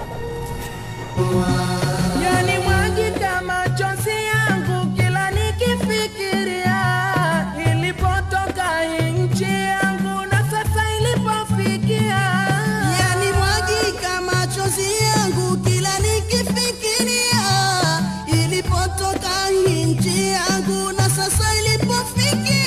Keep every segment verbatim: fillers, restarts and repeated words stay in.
Yani mwagika machozi yangu kila nikifikiria ilipotoka nchi yangu na sasa ilipofikia. Yani mwagika machozi yangu kila nikifikiria ilipotoka nchi yangu na sasa ilipofikia.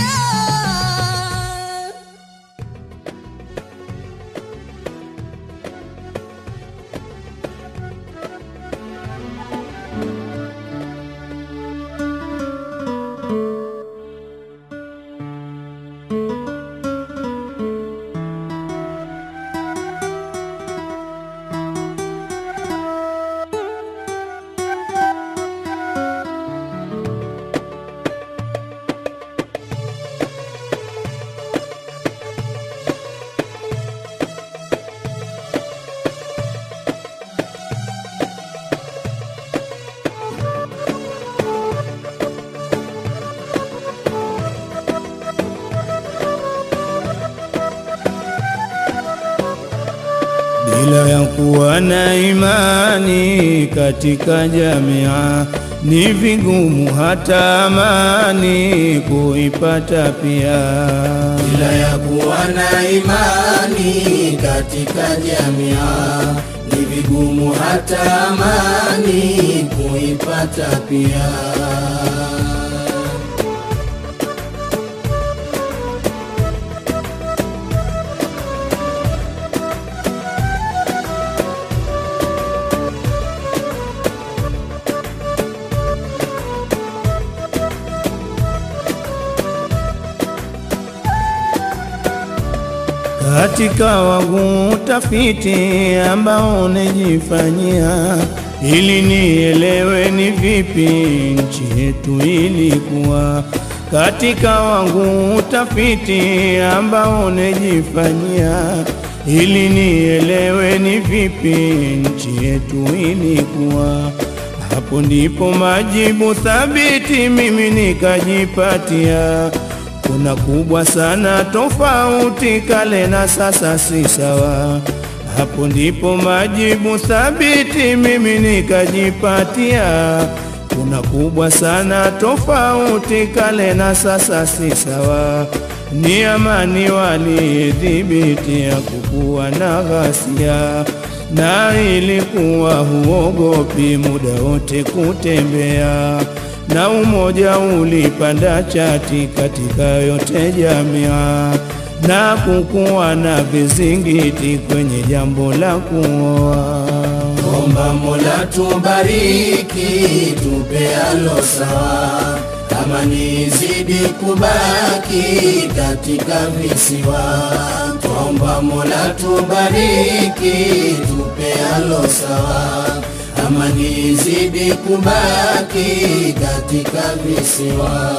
Bila ya kuwa na imani katika jamia ni vigumu hata amani kuipata pia. Bila ya kuwa na imani katika jamia ni vigumu hata amani kuipata pia. Katika wangu utafiti ambao nejifanyia ili nielewe ni vipi nchi yetu ilikuwa. Katika wangu utafiti ambao nejifanyia ili nielewe ni vipi nchi yetu ilikuwa. Hapo ndipo majibu thabiti mimi nikajipatia. Kuna kubwa sana tofauti kale na sasa si sawa. Hapo ndipo majibu thabiti mimi nikajipatia. Kuna kubwa sana tofauti kale na sasa si sawa. Ni Amani walidhibiti ya kukuwa na ghasia, na ilikuwa huogopi muda wote kutembea, na umoja ulipanda chati katika yote jamia, na kukuwa na vizingiti kwenye jambo la kuoa. Omba Mola tubariki, tupe alo sawa, amani zidi kubaki katika visiwa. Omba Mola tubariki, tupe alo sawa, amani zidi kubaki katika visiwa.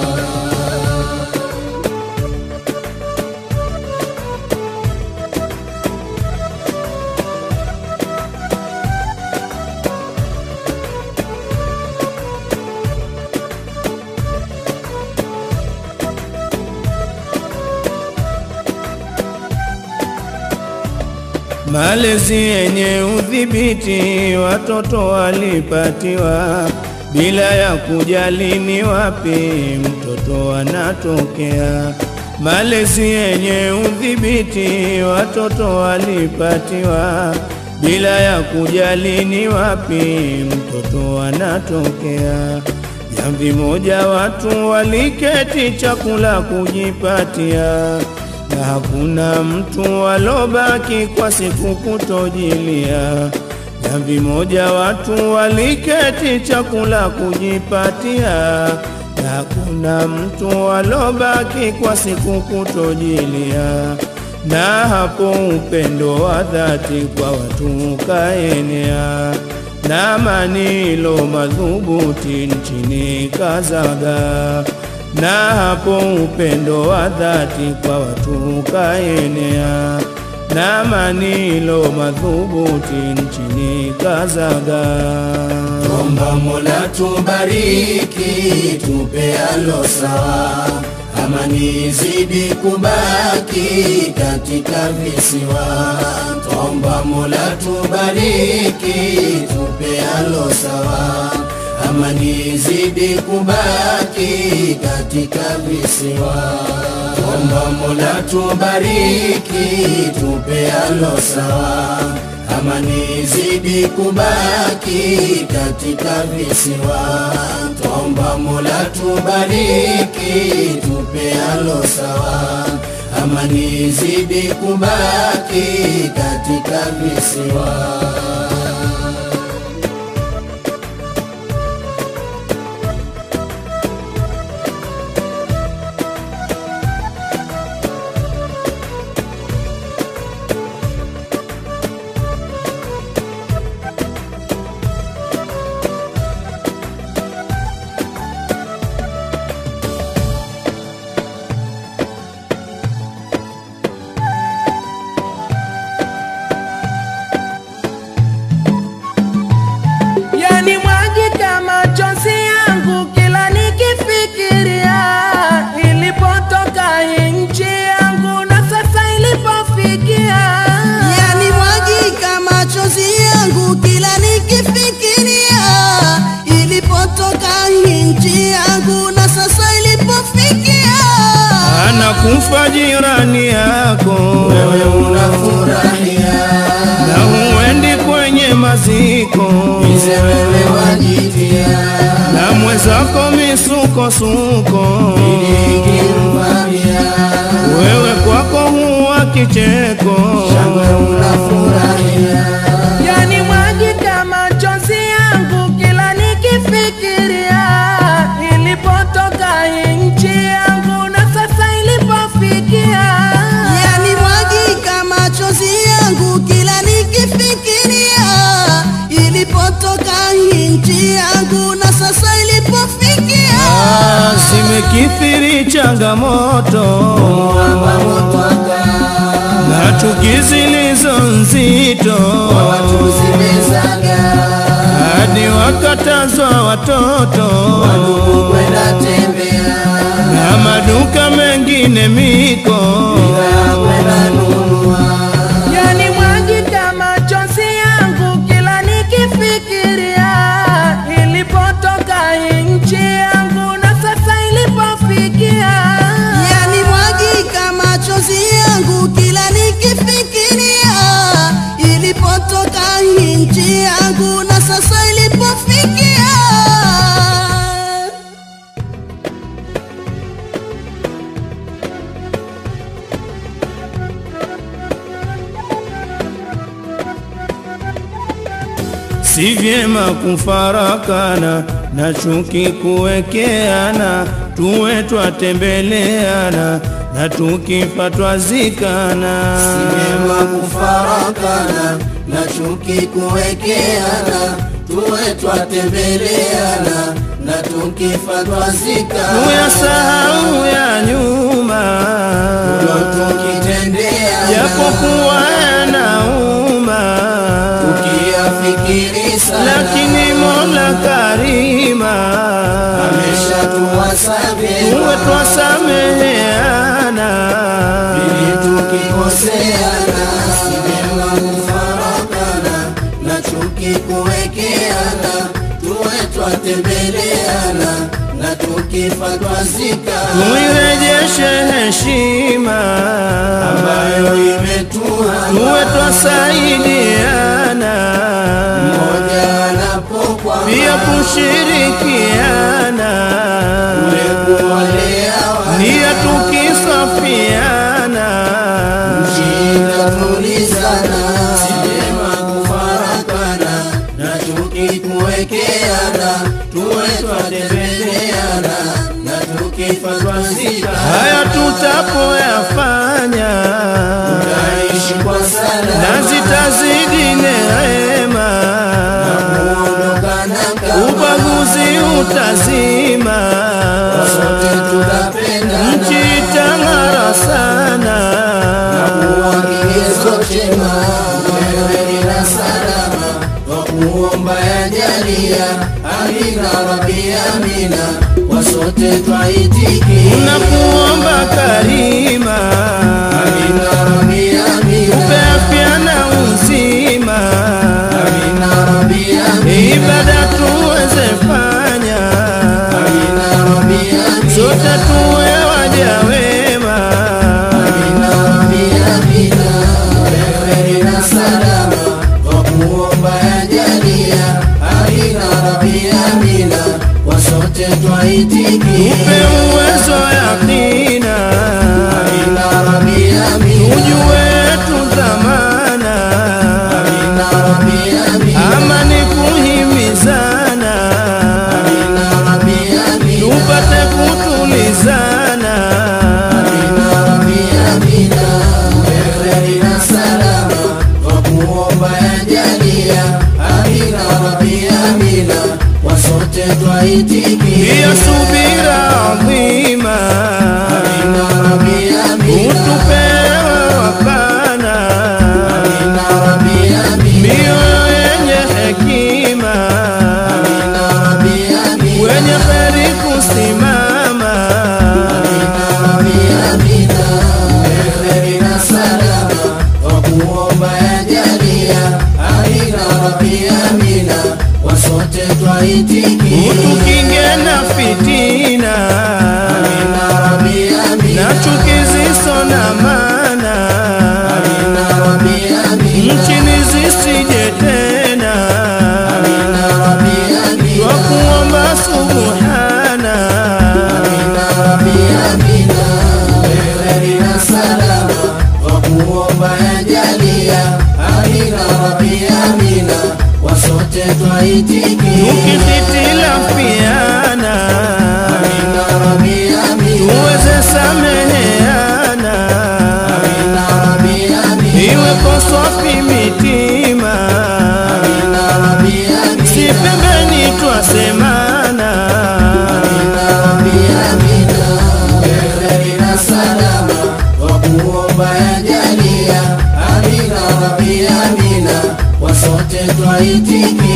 Malezi yenye udhibiti watoto walipatiwa, bila ya kujali ni wapi mtoto anatokea. Malezi yenye udhibiti watoto walipatiwa, bila ya kujali ni wapi mtoto anatokea. Jamvi moja watu waliketi chakula kujipatia, na hakuna mtu walobaki kwa siku kutojilia. Jamvi moja watu waliketi chakula kujipatia, na hakuna mtu walobaki kwa siku kutojilia. Na hapo upendo wa dhati kwa watu ukaenea, na amani ilo madhubuti nchini kazaga. Na hapo upendo wa dhati kwa watu ukaenea, na amani ilo madhubuti nchini kazaga. Omba Mola tubariki, tupe alo sawa, Amani zidi kubaki katika visiwa. Twaomba Mola tubariki, tupe alo sawa. Amani zidi kubaki katika visiwa. Twaomba Mola tubariki, tupe alo sawa. Amani zidi kubaki katika visiwa. Twaomba Mola tubariki, tupe alo sawa. Amani zidi kubaki katika visiwa. Kufa jirani yako, wewe unafurahia, na huendi kwenye maziko, bize wewe wajitia, na mwenzako misuko suko, ilikimvamia, wewe kwako huwa kicheko, shangwe unafurahia. Yani mwagika machozi yangu kila nikifikiria ilipotoka nchi yangu na sasa ilipofikia. Yani mwagika machozi yangu kila nikifikiria ilipotoka nchi yangu na sasa ilipofikia. Ah, zimekithiri changamoto, na chuki zilizo nzito, watu zimezaga, hadi wakatazwa watoto, wadugu kwenda tembea, na maduka mengine miko, bila kwenda nunua. Yani mwagika machozi yangu kila nikifikiria ilipotoka nchi yangu na sasa ilipofikia. Yani mwagika machozi yangu kila nikifikiria ilipotoka nchi yangu na sasa ilipofikia. si vyema kufarakana na chuki kuwekeana, tuwe twatembeleana na tukifa twazikana. Si vyema kufarakana na chuki kuwekeana, tuwe twatembeleana na tukifa twazikana. Tuyasahau ya nyuma, tukitendea japokuwa yanauma, tukiyafikiri sana, lakini Mola Karima ameshatuwasamehe, tuwe twasameheana ili tukikoseana. Si vyema kufarakana na chuki kuwekeana, tuwe twatembeleana na tukifa twazikana. tuirejeshe heshima ambayo imetuhama, tuwe twasaidiana, mmoja anapokwama, pia kushirikiana, ule kuwalea wana, nia tukisafiana, mjinga tulizana. Si vyema kufarakana na chuki kuwekeana, tuwe twatembeleana na tukifa twazikana. haya tutapoyafanya Tutaishi kwa salama na zitazidi neema, kuondokana kama ubaguzi utazima, sote tutapendana, nchi itang'ara sana, kuwa kigezo chema, wewe ni na salama, kuomba yajalia, amina rabbi amina, kwa sote twaitikia. Tunakuomba karima, amina rabbi amina, upe afya na uzima, amina rabbi amina, ibada tuweze fanya, amina rabbi amina, sote tuwe waja wema, amina rabbi amina, wewe na salama, kwa kuomba yajalia, amina rabbi amina, kwa sote twaitikia. upe uwezo yakina, amina rabbi amina, ujue tu dhamana, amina rabbi amina, amani kuhimizana, amina rabbi amina, tupate kutulizana, amina rabbi amina, wewe na salama, kwa kuomba yajalia, amina rabbi amina, kwa sote twaitikia. hiyo subira adhima, amina rabbi amina, utupewe wapana, amina rabbi amina, mioyo yenye hekima, amina rabbi amina, wenye kheri kusimama, amina rabbi amina, wewe na salama, kwa kuomba yajalia, amina rabbi amina, kwa sote twaitikia. utukinge na fitina, amina rabbi amina, na chuki zisizo na maana, amina rabbi amina, nchini zisije tena, amina rabbi amina, twakuomba subhana, amina rabbi amina, wewe na salama, kwa kuomba yajalia, amina rabbi amina, kwa sote twaitikia. tukihitilafiana, amina rabbi amina, tuweze sameheana, amina rabbi amina, iwe koswafi mitima, amina rabbi amina, si pembeni twasemana, amina rabbi amina, wewe na salama, kwa kuomba yajalia, amina rabbi amina, kwa sote twaitikia.